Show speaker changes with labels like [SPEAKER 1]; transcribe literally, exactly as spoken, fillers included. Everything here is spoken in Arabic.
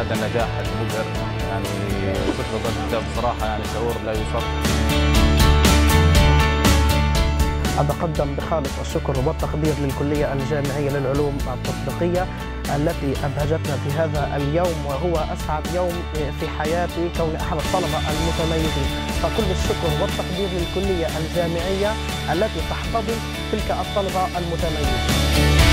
[SPEAKER 1] هذا النجاح المبهر. يعني كتب الكتاب بصراحة يعني شعور لا يوصف.
[SPEAKER 2] أتقدم بخالص الشكر والتقدير للكلية الجامعية للعلوم التطبيقية التي أبهجتنا في هذا اليوم، وهو أسعد يوم في حياتي كون أحد الطلبة المتميزين. فكل الشكر والتقدير للكلية الجامعية التي تحتضن تلك الطلبة المتميزين.